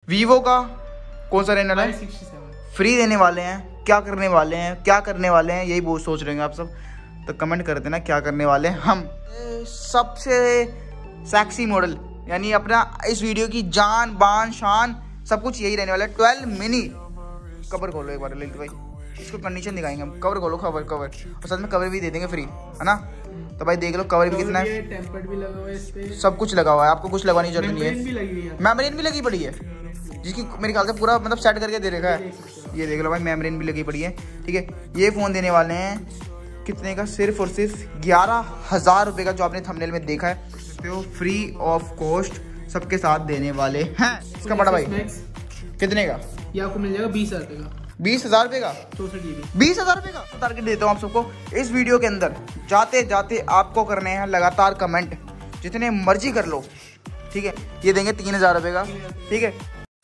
Vivo का कौन सा रहने वाला है? 67 फ्री देने वाले हैं। क्या करने वाले हैं, क्या करने वाले हैं, यही बहुत सोच रहे हैं आप सब, तो कमेंट कर देना क्या करने वाले हैं हम। सबसे सेक्सी मॉडल यानी अपना इस वीडियो की जान बान शान सब कुछ यही रहने वाला है। 12 मिनी। कवर खोलो एक बार ललित भाई, इसको कंडीशन दिखाएंगे हम। कवर खोलो, कवर और साथ में कवर भी दे देंगे फ्री, है ना? तो भाई देख लो कवर भी कितना है, टेम्पर्ड भी लगा हुआ है इस पे, सब कुछ लगा हुआ है, आपको कुछ लगाने की जरूरत नहीं मेम्ब्रेन भी लगी हुई है। है, मेम्ब्रेन भी लगी पड़ी है, जिसकी मेरे ख्याल से पूरा मतलब सेट करके दे रखा है। ये देख लो भाई, मेम्ब्रेन भी लगी पड़ी है। ठीक है, ये फ़ोन देने वाले हैं कितने का? सिर्फ और सिर्फ 11,000 रुपये का, जो आपने थंबनेल में देखा है। तो फ्री ऑफ कॉस्ट सबके साथ देने वाले हैं। इसका बड़ा भाई कितने का? ये आपको मिल जाएगा 20,000 रुपये का। 20,000 रुपये का? 64 GB। 20,000 रुपये का टारगेट देता हूँ आप सबको इस वीडियो के अंदर। जाते जाते आपको करने हैं लगातार कमेंट, जितने मर्जी कर लो। ठीक है, ये देंगे 3,000 रुपये का। ठीक है,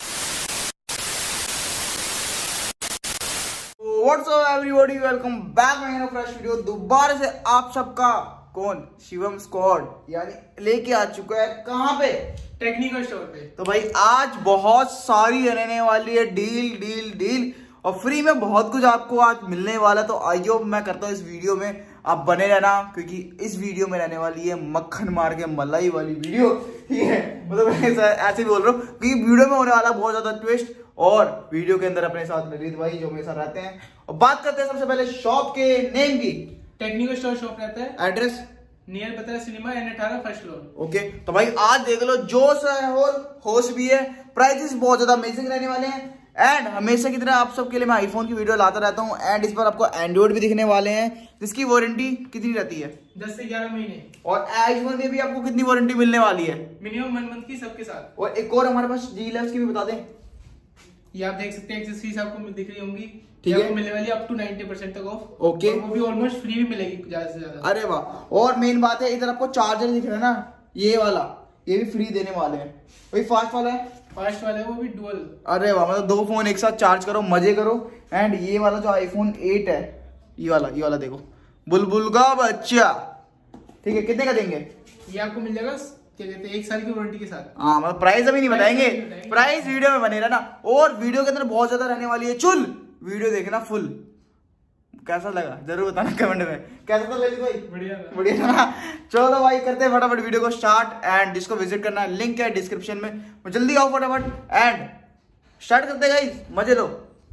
what's up everybody, welcome back my fresh video. दोबारा से आप सबका कौन शिवम स्क्वाड यानी लेके आ चुका है कहाँ पे? टेक्निकल स्टोर पे। तो भाई आज बहुत सारी रहने वाली है डील डील डील, और फ्री में बहुत कुछ आपको आज मिलने वाला। तो आइयो मैं करता हूँ इस वीडियो में आप बने रहना, क्योंकि इस वीडियो में रहने वाली है मक्खन मार के मलाई वाली वीडियो। ठीक है, मतलब ऐसे बोल रहा हूँ क्योंकि वीडियो में होने वाला बहुत ज्यादा ट्विस्ट। और वीडियो के अंदर अपने साथ ललित भाई जो मेरे साथ रहते हैं, और बात करते हैं सबसे पहले शॉप के नेम की। टेक्निकल स्टोर शॉप रहता है, address near Bata cinema N18 first floor. Okay, तो भाई आज देख लो जोश है और होश भी है। प्राइसेस बहुत ज्यादा अमेजिंग रहने वाले हैं। एंड हमेशा की तरह आप सबके लिए मैं आईफोन की वीडियो लाता रहता हूँ। एंड इस पर आपको एंड्रॉइड भी दिखने वाले हैं, जिसकी वारंटी कितनी रहती है? 10 से 11 महीने। और आईफोन में भी आपको कितनी वारंटी मिलने वाली है? मिनिमम 1 मंथ की सबके साथ। और एक और हमारे पास डील है, उसकी भी बता दें। ये आप देख सकते हैं, एक्सेसरीज आपको दिख रही होंगी, ठीक है, आपको मिलने वाली अप टू 90% तक ऑफ। ओके, वो भी ऑलमोस्ट फ्री भी मिलेगी ज्यादा से ज्यादा। अरे वाह। और मेन बात है, इधर आपको चार्जर दिख रहा है ना, ये वाला, ये भी फ्री देने वाले हैं। वही फास्ट वाला है, फास्ट वाला है, वो भी डुअल। अरे वाह, मतलब 2 फोन एक साथ चार्ज करो, मजे करो। एंड ये वाला जो आईफोन 8 है, ये वाला देखो, बुलबुल का बच्चा। ठीक है, कितने का देंगे? ये आपको मिल जाएगा क्या कहते हैं 1 साल की वारंटी के साथ। हाँ, मतलब प्राइस अभी नहीं बताएंगे, प्राइस वीडियो में बने रहना। और वीडियो के अंदर बहुत ज्यादा रहने वाली है चुल, वीडियो देखना फुल। कैसा लगा जरूर बताना कमेंट में। कैसा था ललित भाई? बढ़िया ना? चलो भाई करते हैं फटाफट वीडियो को स्टार्ट। एंड जिसको विजिट करना है लिंक है डिस्क्रिप्शन में, जल्दी आओ फटाफट एंड स्टार्ट करते गाइस, मजे लो।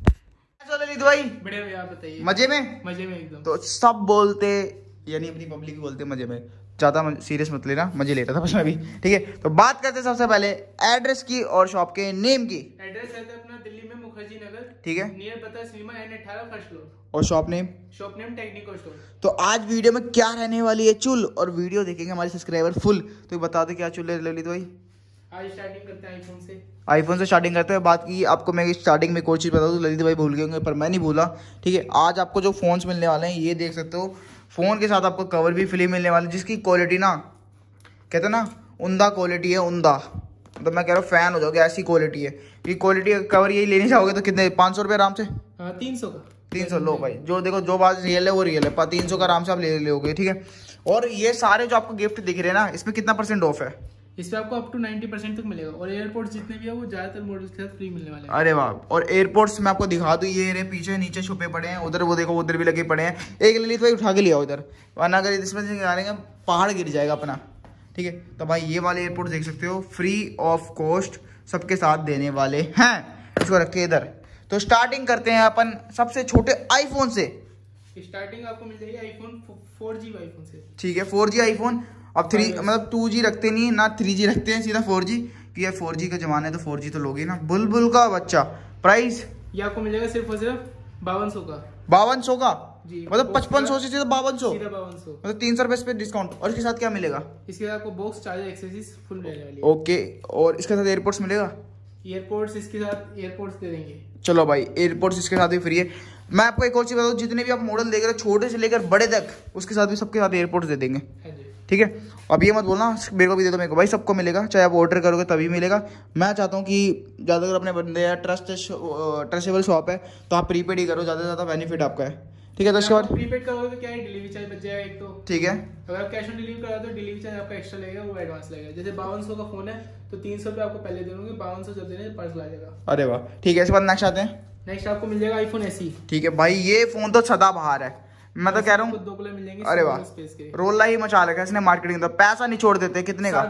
चलो ललित भाई, बढ़िया भैया, आप बताइए। मजे में? मजे में एकदम। तो सब बोलते यानी अपनी पब्लिक भी बोलते मजे में, ज्यादा सीरियस मत लेना, मजे ले रहा था बस मैं भी। ठीक है, तो बात करते हैं सबसे पहले एड्रेस की और शॉप के नेम की। एड्रेस रहता है अपना दिल्ली में मुखर्जी नगर, ठीक है, near Bata cinema N18 first floor. और शॉप नेम टेक्निकल स्टोर। तो आज वीडियो में क्या रहने वाली है चुल, और वीडियो देखेंगे हमारे सब्सक्राइबर फुल। तो बता दे क्या चुल है ललित भाई? आज स्टार्टिंग करते हैं आईफोन से स्टार्टिंग करते हैं। बात की आपको मैं स्टार्टिंग में कोई चीज़ बता दूँ, ललित भाई भूल गए होंगे पर मैं नहीं भूला। ठीक है, आज आपको जो फोन्स मिलने वाले हैं ये देख सकते हो। फोन के साथ आपको कवर भी फ्री मिलने वाले, जिसकी क्वालिटी ना कहते हैं ना उमदा क्वालिटी है, उमदा। तो मैं कह रहा हूँ फैन हो जाओगे, ऐसी क्वालिटी है। ये क्वालिटी कवर यही लेने चाहोगे तो कितने? 500 रुपये आराम से। 300 का। 300 लो भाई, जो देखो जो बात रियल है वो रियल है। 300 का आराम से आप ले लोगे। ठीक है, और ये सारे जो आपको गिफ्ट दिख रहे हैं ना, इसमें कितना % ऑफ है? इसमें आपको अप टू 90% तक मिलेगा। और एयरपोर्ट्स जितने भी है वो ज्यादातर मॉडल्स के साथ फ्री मिलने वाले हैं। अरे वाह। और एयरपोर्ट्स मैं आपको दिखा दूं, ये रे पीछे नीचे छुपे पड़े हैं, उधर वो देखो उधर भी लगे पड़े हैं। एक ललित भाई उठा के लिया उधर, वरना अगर इसमें से निकालेंगे पहाड़ गिर जाएगा अपना। ठीक है, तो भाई ये वाले एयरपोर्ट देख सकते हो, फ्री ऑफ कॉस्ट सबके साथ देने वाले हैं। इसको रख के इधर। तो स्टार्टिंग करते हैं अपन सबसे छोटे आईफोन से। स्टार्टिंग आपको मिल जाएगी आईफोन 4G आईफोन से। ठीक है, 4G आईफोन। अब 3 मतलब 2G रखते नहीं ना, 3G रखते हैं, सीधा 4G कि ये 4G का जमाना है तो 4G तो लोगे ना। बुलबुल का बच्चा। प्राइस ये आपको मिल जाएगा सिर्फ और सिर्फ 5200 का। 5200 का जी, मतलब 5500 से सीधा 5200, मतलब 300 रुपए पे डिस्काउंट। और इसके साथ क्या मिलेगा? इसके साथ आपको बॉक्स चार्जर एक्सेसरीज फुल मिलने वाली है। ओके, और इसके साथ एयरपोर्ट्स मिलेगा? एयरपोर्ट्स इसके साथ एयरपोर्ट्स दे देंगे। चलो भाई, एयरपोर्ट्स इसके साथ भी फ्री है। मैं आपको एक और चीज बताऊँ, जितने भी आप मॉडल देख रहे हो छोटे से लेकर बड़े तक, उसके साथ भी सबके साथ एयरपोर्ट्स दे देंगे। ठीक है, अब ये मत बोलना मेरे को भी दे दो, मेरे को भाई सबको मिलेगा, चाहे आप ऑर्डर करोगे तभी मिलेगा। मैं चाहता हूँ कि ज़्यादातर अपने बंदे हैं, ट्रस्टेबल शॉप है, तो आप प्रीपेड ही करो, ज़्यादा से ज़्यादा बेनिफिट आपका है। ठीक है। तो इसके बाद प्रीपेड करोगे तो क्या है, डिलीवरी चार्ज बच जाएगा एक तो। ठीक है। अगर आप कैश ऑन डिलीवरी करा तो डिलीवरी चार्ज आपका एक्स्ट्रा लगेगा, वो एडवांस लगेगा। जैसे 5200 का फोन है तो 300 रुपये आपको पहले देंगे, 5200 जब देने पर्स ला जाएगा। अरे वाह, ठीक है। इसके बाद नेक्स्ट आते हैं। नेक्स्ट आपको मिल जाएगा iPhone SE। ठीक है भाई, ये फोन तो सदाबहार है, मैं तो कह रहा हूँ। 2 कलर मिल जाएंगे। अरे वाह, रोला ही मचा रखा है इसने मार्केटिंग। तो पैसा नहीं छोड़ देते। कितने का?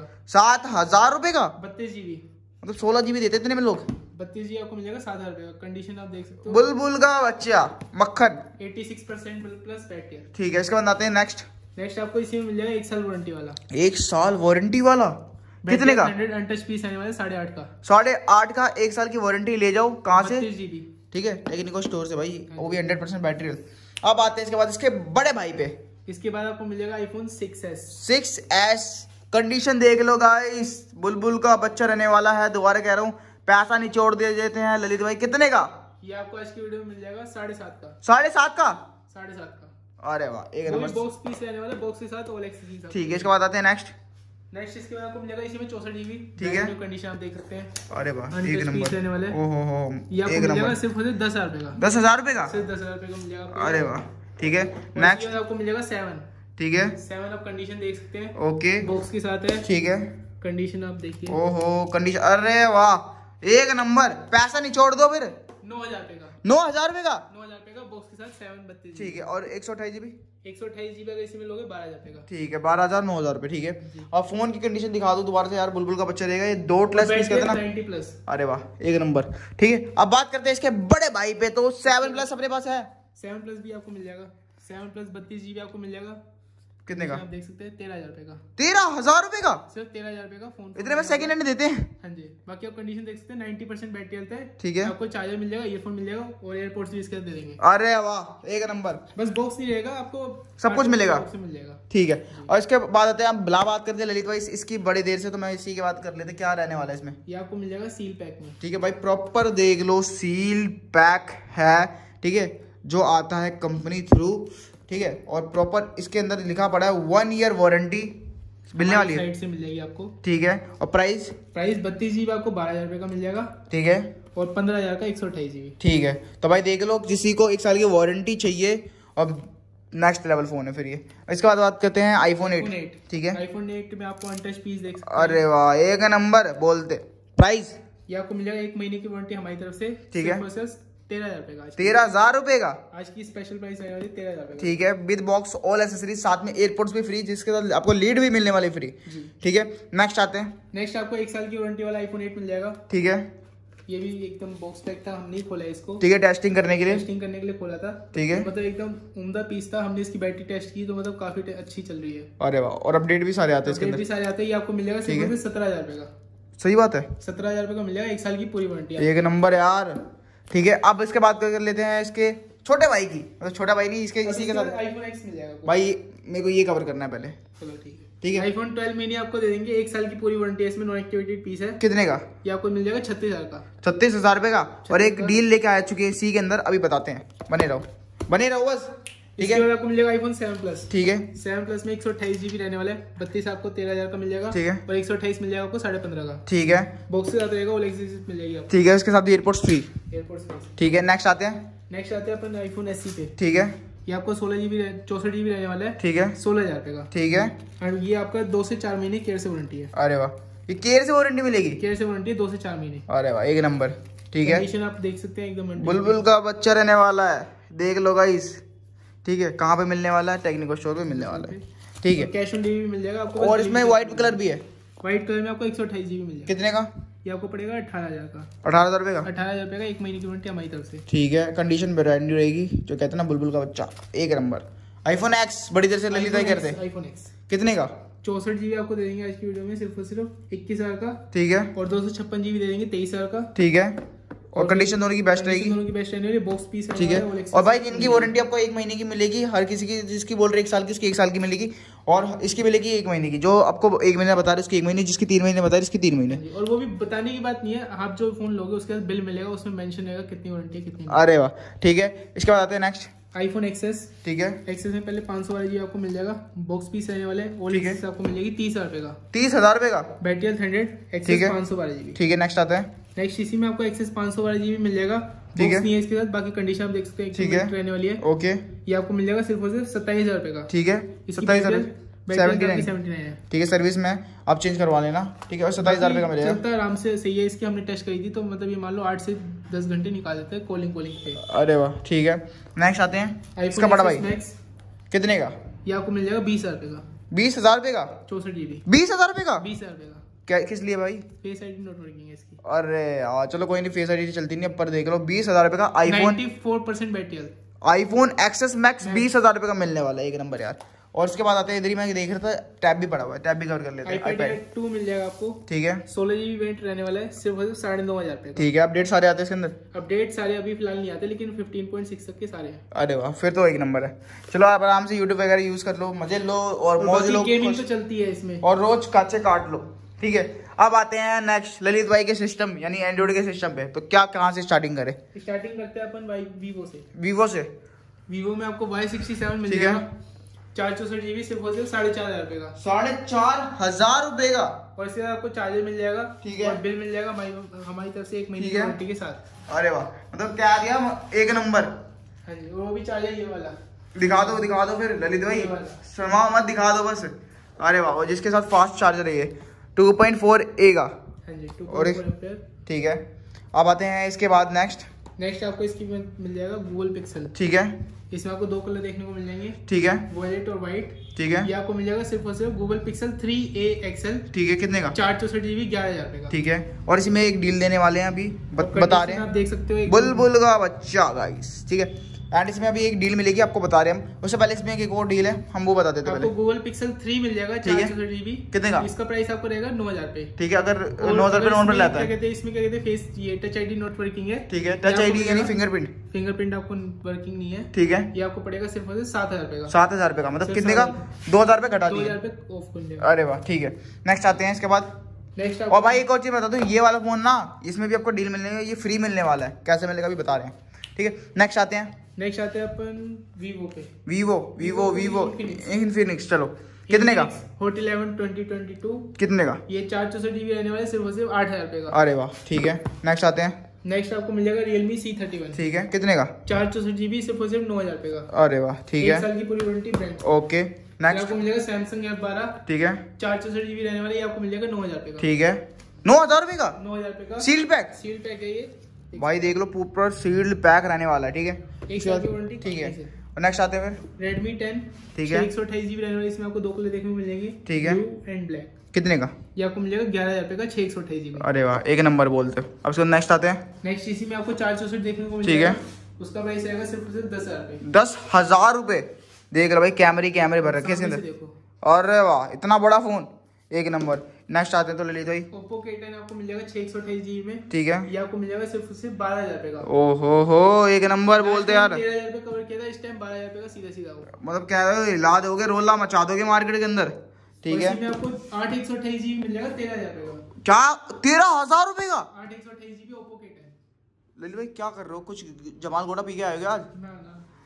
7000 रुपए का। 32 GB, मतलब 16 GB देते इतने में लोग। 32 GB आपको मिल जाएगा 7000 रुपए का। कंडीशन आप देख सकते हो, बुलबुल का बच्चा मक्खन, 86% प्लस बैटरी। ठीक है। इसके बाद आते हैं नेक्स्ट आपको इसी में मिल जाएगा 1 साल वारंटी वाला। 1 साल वारंटी वाला कितने का? 100 अनटच पीस आने वाले 8.5 का। 8.5 का 1 साल की वारंटी ले जाओ। कहाँ से? 32 GB, ठीक है, टेक्निको स्टोर से भाई, वो भी 100% बैटरी। अब आते हैं इसके बाद इसके बड़े भाई पे। इसके बाद आपको मिल जाएगा iPhone 6s। कंडीशन देख लो गाइस, बुलबुल का बच्चा रहने वाला है। दोबारा कह रहा हूँ, पैसा निचोड़ दे देते हैं ललित भाई। कितने का? ये आपको आज की वीडियो में मिल जाएगा 7.5 का। 7.5 का? 7.5 का। अरे वाह, एक नंबर। बॉक्स पीस रहने वाला, बॉक्स के साथ OLX के साथ। ठीक है। इसके बाद आते हैं नेक्स्ट इसके बाद आपको मिलेगा इसी में 64 GB। ठीक है, कंडीशन आप देख सकते हैं। अरे वाह, एक नंबर रहने वाले। ओहो हो, ये आपको मिल जाएगा सिर्फ 10,000 रुपए का। 10,000 रुपए का? सिर्फ 10,000 रुपए का मिल जाएगा। अरे वाह, ठीक है। नेक्स्ट आपको मिल जाएगा 7। ठीक है, 7 आप कंडीशन देख सकते हैं। ओके, बॉक्स के साथ है। ठीक है, कंडीशन आप देखिए। ओहो कंडीशन, अरे वाह, एक नंबर। पैसा निचोड़ दो फिर। 9,000 रुपए का। 9,000 रुपए का? 9,000 रुपए का बॉक्स के साथ 7 32। ठीक है। और 128 GB? 128 GB अगर इसमें लोगे 12,000 रुपए का। ठीक है, 12,000 9,000 रुपए। ठीक है। और फोन की कंडीशन दिखा दो दोबारा से यार, बुलबुल का बच्चा रहेगा। ये 2 प्लस पीस कहते हैं ना, 90+। अरे वाह, एक नंबर। ठीक है, अब बात करते हैं इसके बड़े भाई पे। तो 7+ अपने पास है। 7+ भी आपको मिल जाएगा। 7+ 32 GB आपको मिल जाएगा। कितने का? आप देख सकते हैं 13,000 रुपए का। 13,000 रुपए का? सिर्फ 13,000 रुपए का फोन। इतने में सेकंड हैंड देते हैं? हाँ जी। बाकी आप कंडीशन देख सकते हैं, 90% बैटरी हेल्थ है। ठीक है। आपको चार्जर मिल जाएगा, ईयरफोन मिल जाएगा और एयरपोर्ट्स भी इसके साथ दे देंगे। अरे वाह, एक नंबर। बस बॉक्स नहीं रहेगा, आपको सब कुछ मिलेगा। मिल जाएगा। ठीक है। और इसके बाद आते हैं हम बात करते हैं ललित भाई इसकी बड़ी देर से, तो मैं इसी की बात कर लेते। क्या रहने वाला है इसमें? ये आपको मिल जाएगा सील पैक में। ठीक है भाई, प्रॉपर देख लो, सील पैक है। ठीक है, जो आता है कंपनी थ्रू। ठीक है, और प्रॉपर इसके अंदर लिखा पड़ा है 1 ईयर वारंटी मिलने वाली है। साइड से मिल जाएगी आपको। ठीक है। और प्राइस 32 GB आपको 12,000 रुपए का मिल जाएगा। ठीक है। और 15,000 का 128 GB। ठीक है। तो भाई देख लो, किसी को 1 साल की वारंटी चाहिए और नेक्स्ट लेवल फोन है फिर ये। इसके बाद बात करते हैं iPhone 8। ठीक है, iPhone 8 में आपको अनटच पीस देख सकते हैं। अरे वाह, एक नंबर। बोलते प्राइस? ये आपको मिल जाएगा 1 महीने की वारंटी हमारी तरफ से। ठीक है। 13,000 रुपए का। 13,000 रुपए का? आज की स्पेशल प्राइस आने वाली 13,000 रुपए। ठीक है, विद बॉक्स ऑल एसेसरीज, साथ में एयरपोर्ट्स भी फ्री, जिसके साथ आपको लीड भी मिलने वाली फ्री। ठीक है। नेक्स्ट आते हैं। नेक्स्ट आपको 1 साल की वारंटी वाला iPhone 8 मिल जाएगा। ठीक है। ये भी एकदम बॉक्स पैक था, हमने खोला इसको। ठीक है, टेस्टिंग करने के लिए। टेस्टिंग करने के लिए खोला था। ठीक है। मतलब एकदम उम्दा पीस था। हमने इसकी बैटरी टेस्ट की तो मतलब काफी अच्छी चल रही है। अरे वाह, और अपडेट भी सारे आते हैं इसके अंदर। भी सारे आते हैं। ये आपको मिल जाएगा सिर्फ 17,000 रुपए का। सही बात है, 17,000 रुपए का मिल जाएगा, 1 साल की पूरी वारंटी। एक नंबर यार। ठीक है, अब इसके बात कर लेते हैं इसके छोटे भाई की। मतलब छोटा भाई नहीं, इसके इसी के साथ iPhone X मिल जाएगा भाई। मेरे को ये कवर करना है पहले। चलो ठीक है। ठीक है। iPhone 12 mini आपको दे देंगे, 1 साल की पूरी वारंटी है इसमें। नॉन एक्टिवेटेड पीस है। कितने का? ये आपको मिल जाएगा 36,000 का। 36,000 रुपए का। और एक डील लेके आ चुके हैं इसी के अंदर, अभी बताते हैं। बने रहो बस। ठीक है। आपको मिल जाएगा iPhone 7+। ठीक है। 7+ में 128 GB रहने वाला है। 32 आपको 13,000 का मिल जाएगा। ठीक है। और 128 मिल जाएगा आपको 15.5 का। ठीक है। बॉक्स के साथ रहेगा, OLX मिल जाएगी आपको। ठीक है, इसके साथ एयरपोर्ट्स फ्री। एयरपोर्ट्स। ठीक है। नेक्स्ट आते हैं अपन iPhone SE पे। ठीक है। ये आपको 16 GB 64 GB रहने वाला है। ठीक है। 16,000 रुपए का। ठीक है। और ये आपका 2 से 4 महीने केयर से वारंटी है। अरे वाह, ये केयर से वारंटी मिलेगी? केयर से वारंटी है 2 से 4 महीने। अरे वाह, एक नंबर। ठीक है। कंडीशन आप देख सकते हैं एकदम। बुलबुल का बच्चा रहने वाला है, देख लो गाइस। ठीक है, कहाँ पे मिलने वाला है? टेक्निको स्टोर पे मिलने वाला है। ठीक है। कैश ऑन डिलीवरी मिल जाएगा आपको। और इसमें व्हाइट कलर भी है। व्हाइट कलर में आपको 128 GB मिल जाएगा। कितने का? ये आपको पड़ेगा 18,000 का। 18,000 रुपए का? 18,000 रुपए का, 1 महीने की वारंटी हमारी तरफ से। ठीक है। कंडीशन ब्रांड न्यू रहेगी, जो कहते हैं ना बुलबुल का बच्चा, एक नंबर। iPhone X बड़ी देर से ललित भाई कहते हैं। iPhone X कितने का? 64 GB आपको दे देंगे आज की वीडियो में, सिर्फ और सिर्फ 21,000 का। ठीक है। और 256 GB दे देंगे 23,000 का। ठीक है। और कंडीशन दोनों की बेस्ट रहेगी। दोनों की बेस्ट रहेगी। Box piece. ठीक है। और भाई जिनकी वारंटी आपको 1 महीने की मिलेगी, हर किसी की, जिसकी बोल रहे 1 साल की, उसकी 1 साल की मिलेगी। और इसकी मिलेगी 1 महीने की। जो आपको 1 महीना बता रहे उसकी 1 महीने, जिसकी 3 महीने बता रहे इसकी 3 महीने। और वो भी बताने की बात नहीं है, आप जो फोन लोगे उसके बाद बिल मिलेगा, उसमें मेंशन रहेगा कितनी वारंटी है कितनी। अरे वाह, ठीक है। इसके बाद आते हैं नेक्स्ट iPhone XS। ठीक है। XS में पहले 500 वाला जी आपको मिल जाएगा, बॉक्स पीस रहने वाले। और XS आपको मिल जाएगी 30,000 रुपए का। 30,000 रुपए का? बैटरी 100 XS 500 वाला जी। ठीक है। नेक्स्ट आता है नेक्स्ट इसी में आपको एक्सेस 512 GB मिल जाएगा। ठीक है, नहीं है इसके साथ, बाकी कंडीशन आप देख सकते हैं, ठीक है, रहने वाली है। ओके, ये आपको मिल जाएगा सिर्फ और सिर्फ 27,000 रुपए का। ठीक है, 27,000, 79 है। ठीक है, सर्विस में आप चेंज करवा लेना, ठीक है, और 27,000 रुपए का मिलेगा। चलता है आराम से, सही है। इसकी हमने टेस्ट करी थी तो मतलब ये मान लो 8 से 10 घंटे निकाल देते हैं कॉलिंग पे। अरे वाह, ठीक है। नेक्स्ट आते हैं इसका बड़ा भाई, कितने का? ये आपको मिल जाएगा 20,000 रुपए का। 20,000 रुपए का 64 GB। 20,000 रुपए का? 20,000 रुपए का। क्या, किस लिए भाई? फेस आईडी नॉट वर्किंग है इसकी। अरे यार चलो कोई नहीं, फेस आईडी चलती नहीं, पर देख लो 20,000 रुपए का iPhone, 94% battery health, iPhone XS Max 20,000 रुपए का मिलने वाला है, एक नंबर यार। और उसके बाद आते हैं इधर ही, मैं देख रहा था टैब भी पड़ा हुआ है, टैब भी कवर कर लेते हैं। iPad 2 मिल जाएगा आपको, ठीक है, 16 GB वेरिएंट रहने वाला है, सिर्फ 9,500 रुपए। ठीक है, अपडेट सारे आते हैं इसके अंदर? अपडेट सारे अभी फिलहाल नहीं आते, लेकिन 15.6 तक के सारे हैं। अरे वाह, फिर तो एक नंबर है। चलो आप आराम से यूट्यूब वगैरह यूज कर लो, मजे लो और मौज लो, गेमिंग तो चलती है इसमें, और रोज काचे काट लो, ठीक है। अब आते हैं नेक्स्ट ललित भाई के सिस्टम यानी एंड्रॉइड के सिस्टम पे। तो क्या, कहाँ से स्टार्टिंग करें? स्टार्टिंग करते हैं अपन भाई वीवो से। वीवो से? वीवो में आपको Y67 मिल जाएगा, 464 GB, सिर्फ 4,500 रुपए का। 4,500 रुपए का? और इसके साथ आपको चार्जर मिल जाएगा, ठीक है, और बिल मिल जाएगा हमारी तरफ से 1 महीने की वारंटी के साथ। अरे वाह, मतलब क्या दिया, एक नंबर। हाँ जी, वो भी चार्जर ये वाला दिखा दो फिर ललित भाई, शर्माओ मत, दिखा दो बस। अरे वाह, और जिसके साथ फास्ट चार्जर है ये 2.4A का। हाँ जी, 2.4 एम्पेयर, ठीक है। अब आते हैं इसके बाद नेक्स्ट आपको इसकी मिल जाएगा गूगल पिक्सल, ठीक है। इसमें आपको 2 कलर देखने को मिल जाएंगे, ठीक है, वॉयलेट और व्हाइट, ठीक है। ये आपको मिल जाएगा सिर्फ और सिर्फ गूगल पिक्सल 3A XL, ठीक है, कितने का? 464 GB, 11,000 रुपए का, ठीक है। और इसमें एक डील देने वाले हैं अभी, बता रहे हैं, आप देख सकते हो, बुलबुल का बच्चा गाइस, ठीक है। एंड इसमें अभी एक डील मिलेगी आपको, बता रहे हैं हम। उससे पहले इसमें एक और डील है, हम वो बता देते हैं आपको पहले। गूगल पिक्सल 3 मिल जाएगा, 464 GB, कितने का? इसका प्राइस आपको रहेगा 9,000 रुपए, ठीक है। अगर 9,000 रुपए नॉन पर लाता है, इसमें क्या कहते हैं, फेस ये टच आईडी नॉट वर्किंग है, ठीक है, टच आईडी यानी फिंगरप्रिंट आपको वर्किंग नहीं है, ठीक है। ये आपको पड़ेगा सिर्फ 7,000 रुपए का। 7,000 रुपए का, मतलब कितने का? 2,000 रुपए घटा दिए, 2,000 रुपए ऑफ कर दिया। अरे वाह, ठीक है। नेक्स्ट आते हैं इसके बाद। नेक्स्ट और भाई एक और चीज बता दूं, ये वाला फोन ना, इसमें भी आपको डील मिलने है, ये फ्री मिलने वाला है, कैसे मिलेगा भी बता रहे हैं, ठीक है। नेक्स्ट आते हैं अपन वीवो पे, वीवो इन्फिनिक्स। चलो कितने का? हॉट 11 2022, कितने का? ये 464 GB रहने वाले, सिर्फ 8,000 रुपए का। अरे वाह, ठीक है। नेक्स्ट आते हैं, नेक्स्ट आपको मिल जाएगा Realme C31, ठीक है, कितने का? 464 GB, सिर्फ 9,000 रुपए का। अरे वाह, ठीक है, 1 साल की पूरी वारंटी ब्रांड। ओके। नेक्स्ट आपको मिल जाएगा Samsung F12, ठीक है, 464 GB रहने वाले, ये आपको मिल जाएगा 9,000 रुपए का, ठीक है। 9,000 रुपए का? 9,000 रुपए का सील्ड पैक है ये भाई, देख लो प्रॉपर सील्ड पैक रहने वाला है, ठीक है, 1 साल की वारंटी, ठीक है। और नेक्स्ट आते हैं फिर Redmi 10, ठीक है, 128 GB रहने वाले, इसमें आपको 2 कलर देखने को मिल जाएंगे, ठीक है, ब्लू एंड ब्लैक। कितने का? ये आपको मिल जाएगा 11,000 रुपए का, 628 GB। अरे वाह, एक नंबर बोलते हो। अब इसको नेक्स्ट आते हैं, नेक्स्ट इसी में आपको 464 देखने को मिल ठीक जाएगा, है। उसका प्राइस आएगा सिर्फ 10,000 रुपए। 10,000 रुपए? देख रहे भाई, कैमरे भर रखे इसके अंदर, देखो, अरे वाह, इतना बड़ा फोन, एक नंबर। नेक्स्ट आते हैं तो ले लीजिए भाई, Oppo K10 आपको मिल जाएगा 628 GB में, ठीक है, ये आपको मिल जाएगा सिर्फ 12,000 रुपए का। ओहो, एक नंबर बोलते यार। 13,000 रुपए कवर किया था, इस टाइम 12,000 रुपए का सीधा होगा, मतलब क्या है, हिला दोगे, रोला मचा दोगे मार्केट के अंदर, ठीक है। इसमें आपको 8 128 GB मिल जाएगा 13,000 रुपए का। क्या 13,000 रुपए का? 8 128 GB Oppo K10। ललित भाई क्या कर रहे हो, कुछ जमाल घोड़ा पी के आए हो आज? ना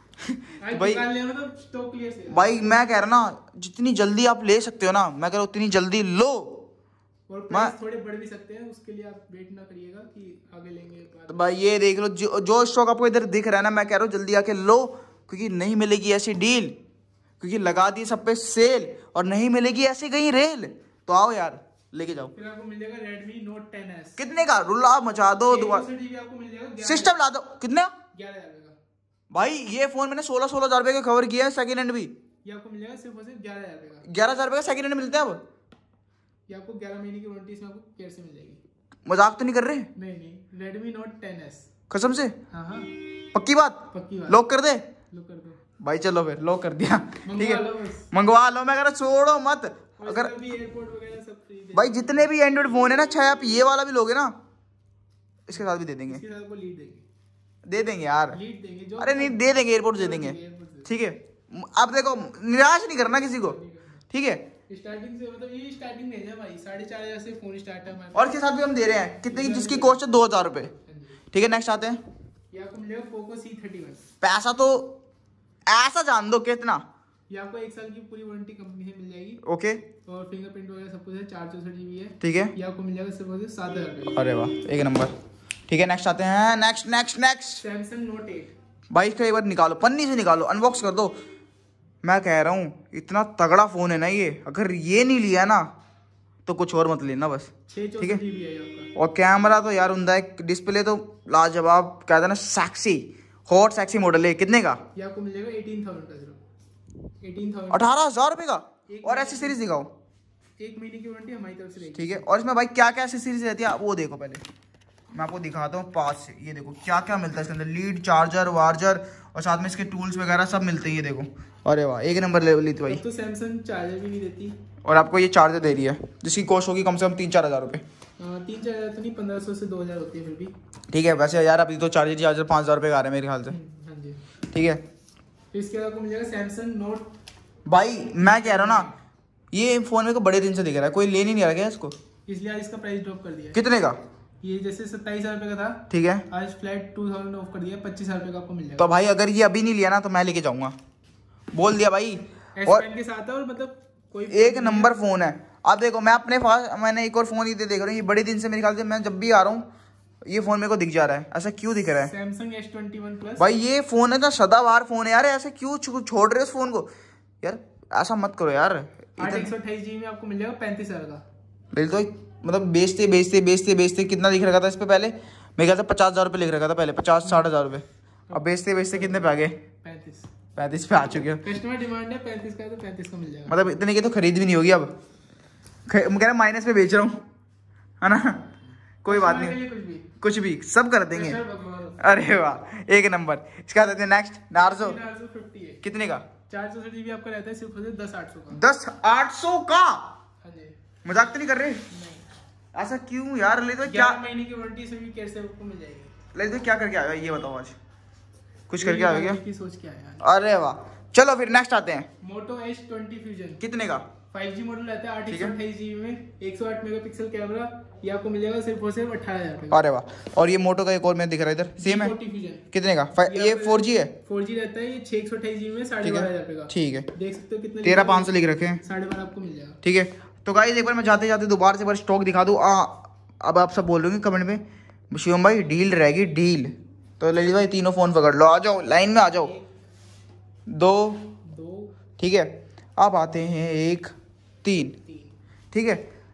तो भाई तो स्टॉक क्लियर से भाई मैं कह रहा ना, जितनी जल्दी आप ले सकते हो ना, मैं कह रहा हूँ उतनी जल्दी लो, और प्राइस थोड़े बढ़ भी सकते हैं, उसके लिए आप वेट ना करिएगा कि आगे लेंगे। तो भाई ये देख लो, जो स्टॉक आपको इधर दिख रहा है ना, मैं कह रहा हूँ जल्दी आके लो, क्योंकि नहीं मिलेगी ऐसी डील, क्योंकि लगा दी सब पे सेल, और नहीं मिलेगी ऐसी कहीं रेल। तो आओ यार, लेके जाओ। फिर आपको मिल जाएगा Redmi Note 10s, कितने का? रुला मचा दो, आपको मिल जाएगा सिस्टम ला दो। कितने? 11,000 का भाई ये फोन मैंने 16,000 रुपए का कवर किया है, सेकंड हैंड भी। ये आपको मिल जाएगा सिर्फ 11,000 रुपए का। 11,000 रुपए का सेकंड हैंड मिलते हैं अब? ये आपको 11 महीने की वारंटी इसमें आपको केयर से मिल जाएगी। मजाक तो नहीं कर रहे? नहीं, Redmi Note 10s, कसम से? हाँ, पक्की बात? लॉक कर दे? लॉक कर दो भाई, चलो फिर लॉक कर दिया, ठीक है, मंगवा लो। मैं कह रहा छोड़ो मत, अगर एयरपोर्ट वगैरह सब फ्री भाई जितने भी एंड्रॉइड फोन है ना, चाहे आप ये वाला भी लोगे ना, इसके साथ भी दे देंगे, इसके साथ आपको लीड देंगे, दे देंगे यार, लीड देंगे जो, अरे नहीं दे देंगे, एयरपोर्ट दे देंगे, ठीक है। आप देखो, निराश नहीं करना किसी को, ठीक है। स्टार्टिंग से, मतलब ये स्टार्टिंग नहीं है भाई, 4,500 से फोन स्टार्ट है हमारे, और इसके साथ भी हम दे रहे हैं कितने की, जिसकी कॉस्ट है 2,000 रुपए, ठीक है। नेक्स्ट आते हैं, ये आपको मिलेगा Poco C31। पैसा तो ऐसा जान दो कितना, ये आपको 1 साल की पूरी वारंटी कंपनी से मिल जाएगी। ओके। और फिंगरप्रिंट वगैरह सब कुछ है, 464 GB है। ठीक है, ये आपको मिल जाएगा सिर्फ 7,000। अरे वाह, एक नंबर। ठीक है, नेक्स्ट आते हैं। Next next next Samsung Note 8। भाई इसका एक बार निकालो, पन्नी से निकालो, अनबॉक्स कर दो। मैं कह रहा हूँ इतना तगड़ा फोन है ना ये, अगर ये नहीं लिया ना तो कुछ और मत लेना बस। ठीक है, और कैमरा तो यार उनका है, डिस्प्ले तो लाजवाब, कहते हैं ना सेक्सी, हॉट सेक्सी मॉडल है। कितने का? ये आपको मिल जाएगा 18,000 का, सिर्फ 18,000, 18,000 रुपये का। और एसेसरीज दिखाओ। 1 महीने की वारंटी हमारी तरफ से रहेगी। ठीक है, और इसमें भाई क्या क्या एसेसरीज रहती है वो देखो, पहले मैं आपको दिखाता हूँ पास से। ये देखो क्या क्या मिलता है इसके अंदर, लीड, चार्जर वार्जर, और साथ में इसके टूल्स वगैरह सब मिलते हैं। ये देखो, अरे वाह, एक नंबर लेवल थी भाई। तो सैमसंग चार्जर भी नहीं देती, और आपको ये चार्जर दे रही है जिसकी कॉस्ट होगी कम से कम 3-4 हज़ार रुपये। 3-4 हज़ार तो नहीं, 1,500 से 2,000 होती है फिर भी। ठीक है, वैसे यार अभी तो चार्जर 5,000 रुपये का आ रहे हैं मेरे ख्याल से। हाँ जी। ठीक है, फिर इसके बाद आपको मिल जाएगा सैमसंग नोट। भाई मैं कह रहा हूँ ना, ये फोन मेरे को बड़े दिन से दिख रहा है, कोई ले नहीं रहा क्या इसको? इसलिए आज इसका प्राइस ड्रॉप कर दिया है। कितने का? ये जैसे 27,000 रुपये का था, ठीक है, आज फ्लैट 2,000 ऑफ कर दिया, 25,000 रुपये का आपको मिल जाएगा। तो भाई अगर ये अभी नहीं लिया ना तो मैं लेके जाऊंगा, बोल दिया भाई। और के साथ है, और मतलब कोई एक नंबर फोन है। आप देखो, मैं अपने पास मैंने एक और फोन ही देख रहा हूँ, ये बड़े दिन से मेरे ख्याल से मैं जब भी आ रहा हूँ ये फोन मेरे को दिख जा रहा है। ऐसा क्यों दिख रहा है? Samsung S21 plus. भाई ये फोन है ना, सदाबहार फोन है यार, ऐसे क्यों छोड़ रहे हो उस फोन को यार? ऐसा मत करो यार। 128 GB में आपको मिल जाएगा 35,000 का। बिल तो मतलब बेचते कितना लिख रखा था इस पे पहले? मेरे ख्याल से 50,000 रुपये लिख रखा था पहले, 50-60 हज़ार रुपये। अब बेचते कितने पे आ गए? 35 पे आ चुके हो। कस्टमर डिमांड है 35 का, तो 35 का मिल जाएगा। मतलब इतने की तो खरीद भी नहीं होगी अब। मैं कह रहा माइनस पे बेच रहा हूँ, है ना? कोई बात नहीं, कुछ भी सब कर देंगे। अरे वाह, एक नंबर। इसका देते हैं नेक्स्ट, नार्जो 58। कितने का? 460 GB आपका रहता है, सिर्फ 10,800 का। 10,800 का? हाँ जी, मजाक तो नहीं कर रहे? ऐसा क्यों यार? ले तो क्या 11 महीने की वारंटी से भी कैसे आपको मिल जाएगी। ले तो क्या करके आएगा ये बताओ, आज कुछ करके आएगा क्या? सोच के आया। अरे वाह, चलो फिर नेक्स्ट आते हैं। मोटो S20 फ्यूजन कितने का? 5G मॉडल रहता है, 828 GB में, 108 मेगापिक्सल कैमरा। ये आपको मिल जाएगा सिर्फ 18,000। अरे वाह, और ये मोटो का एक और मैं दिख रहा है इधर, सेम है। कितने का? ये 4G है? 4G रहता है, ये 628 GB में 12,500 का। ठीक है, देख सकते हो कितने, 13,500 लिख रखे हैं, 12,500 आपको मिल जाएगा। ठीक है, तो गाइस एक बार मैं जाते जाते दोबारा से बार स्टॉक दिखा दूँ। अब आप सब बोल रहे होंगे कमेंट में, शिवम भाई डील रहेगी डील, तो ललित भाई तीनों फोन पकड़ लो, आ जाओ लाइन में आ जाओ। दो, ठीक है, अब आते हैं 1, 3, ठीक है।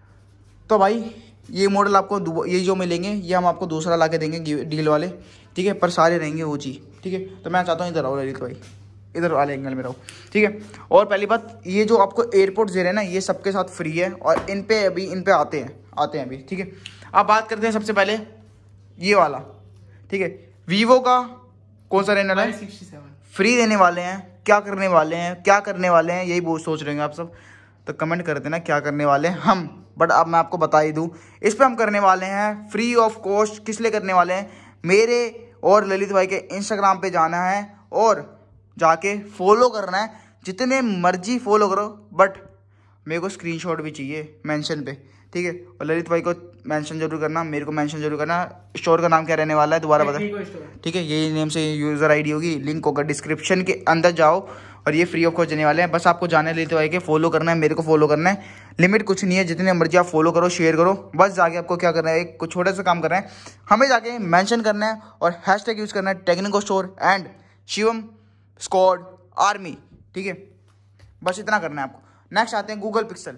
तो भाई ये मॉडल आपको ये जो मिलेंगे ये हम आपको दूसरा ला के देंगे डील वाले, ठीक है, पर सारे रहेंगे OG, ठीक है। तो मैं चाहता हूँ इधर आओ ललित भाई, इधर वाले एंगल में रहो, ठीक है। और पहली बात, ये जो आपको एयरपोर्ट्स दे रहे हैं ना, ये सबके साथ फ्री है, और इन पे आते हैं अभी, ठीक है। अब बात करते हैं सबसे पहले ये वाला, ठीक है। वीवो का कौन सा रहने वाला है? 67 फ्री देने वाले हैं। क्या करने वाले हैं यही बहुत सोच रहे हैं आप सब, तो कमेंट कर देना क्या करने वाले हैं हम। बट अब मैं आपको बता ही दूं, इस पे हम करने वाले हैं फ्री ऑफ कॉस्ट। किस लिए करने वाले हैं? मेरे और ललित भाई के इंस्टाग्राम पे जाना है और जाके फॉलो करना है, जितने मर्जी फॉलो करो, बट मेरे को स्क्रीनशॉट भी चाहिए मेंशन पे, ठीक है। और ललित भाई को मेंशन जरूर करना, मेरे को मेंशन जरूर करना। स्टोर का नाम क्या रहने वाला है दोबारा बता, ठीक है। यही नेम से यूजर आईडी होगी, लिंक होगा डिस्क्रिप्शन के अंदर, जाओ और ये फ्री ऑफ कॉस्ट देने वाले हैं। बस आपको जाने ललित भाई के फॉलो करना है, मेरे को फॉलो करना है। लिमिट कुछ नहीं है, जितने मर्जी आप फॉलो करो, शेयर करो, बस जाके आपको क्या करना है, एक कुछ छोटा सा काम करना है, हमें जाके मेंशन करना है और हैशटैग यूज करना है technico store and Shivam squad army, ठीक है। बस इतना करना है आपको। नेक्स्ट आते हैं गूगल पिक्सल।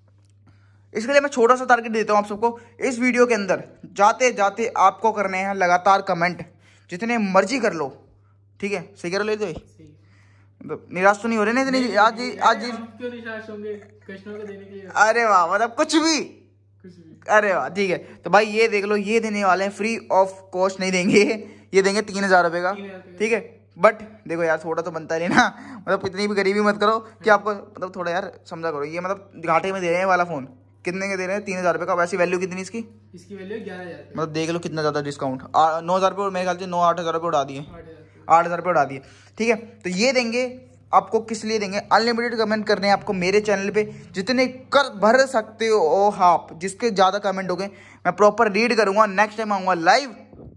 इसके लिए मैं छोटा सा टारगेट देता हूँ आप सबको, इस वीडियो के अंदर जाते जाते आपको करने हैं लगातार कमेंट, जितने मर्जी कर लो, ठीक है। सही कह रहे हो भाई, मतलब निराश तो नहीं हो रहे ना इतनी आज क्यों निराश होंगे कस्टमर को देने के लिए? अरे वाह, मतलब कुछ भी। अरे वाह, ठीक है। तो भाई ये देख लो, ये देने वाले हैं फ्री ऑफ कॉस्ट, नहीं देंगे, ये देंगे 3,000 रुपये का, ठीक है। बट देखो यार, थोड़ा तो बनता नहीं ना, मतलब इतनी भी गरीबी मत करो कि आपको, मतलब थोड़ा यार समझा करो। ये मतलब घाटे में दे रहे हैं वाला फोन, कितने के दे रहे हैं? 3,000 रुपये का। वैसी वैल्यू कितनी इसकी वैल्यू 11,000, मतलब देख लो कितना ज़्यादा डिस्काउंट। 9,000 रुपये, मेरे ख्याल से 9-8,000 रुपये उड़ा दिए, 8,000 रुपये उड़ा दिए, ठीक है। तो ये देंगे आपको, किस लिए देंगे? अनलिमिटेड कमेंट करने हैं आपको मेरे चैनल पे, जितने कर भर सकते हो आप, जिसके ज़्यादा कमेंट हो गए मैं प्रॉपर रीड करूँगा। नेक्स्ट टाइम आऊँगा लाइव,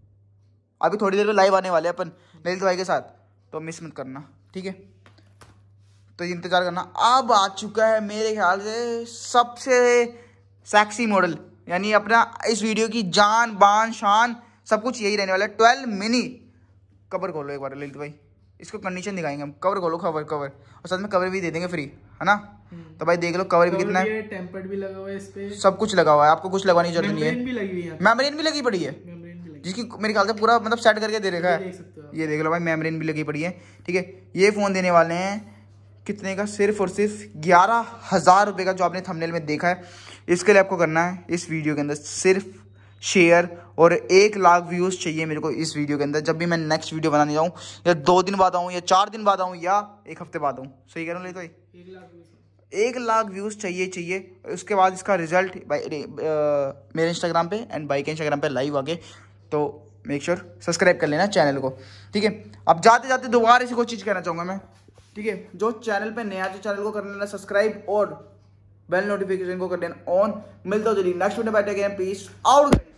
अभी थोड़ी देर में लाइव आने वाले हैं अपन ललित भाई के साथ, तो मिस मत करना, ठीक है। तो इंतजार करना। अब आ चुका है मेरे ख्याल से सबसे सेक्सी मॉडल, यानी अपना इस वीडियो की जान बान शान सब कुछ यही रहने वाला है। 12 मिनी। कवर खोलो एक बार ललित भाई, इसको कंडीशन दिखाएंगे हम। कवर खोलो, कवर और साथ में कवर भी दे देंगे फ्री, है ना। तो भाई देख लो कवर भी कितना है, टेम्पर्ड भी लगा हुआ है इस पे, सब कुछ लगा हुआ है, आपको कुछ लगवाने की जरूरत नहीं है। मेम्ब्रेन भी लगी पड़ी है, जिसकी मेरे ख्याल से पूरा मतलब सेट करके दे रखा है। ये देख लो भाई, मेम्ब्रेन भी लगी पड़ी है, ठीक है। ये फोन देने वाले हैं कितने का, सिर्फ और सिर्फ 11,000 रुपये का, जो आपने थंबनेल में देखा है। इसके लिए आपको करना है इस वीडियो के अंदर सिर्फ शेयर, और 1 लाख व्यूज चाहिए मेरे को इस वीडियो के अंदर। जब भी मैं नेक्स्ट वीडियो बनाने जाऊँ, या 2 दिन बाद आऊँ, या 4 दिन बाद आऊँ, या 1 हफ्ते बाद आऊँ, सही कह रहा हूँ तो 1 लाख व्यूज चाहिए। उसके बाद इसका रिजल्ट मेरे इंस्टाग्राम पे एंड बाइक के इंस्टाग्राम पे लाइव आगे, तो मेक श्योर सब्सक्राइब कर लेना चैनल को, ठीक है। अब जाते जाते दोबारा इसी को चीज़ कहना चाहूँगा मैं, ठीक है। जो चैनल पे नया, तो चैनल को कर लेना सब्सक्राइब और बेल नोटिफिकेशन को कर लेना ऑन। मिलता हूँ जल्दी नेक्स्ट वीडियो में, पीस आउट।